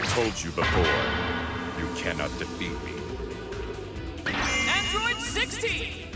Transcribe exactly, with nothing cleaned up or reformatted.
told you before, you cannot defeat me. Android sixteen!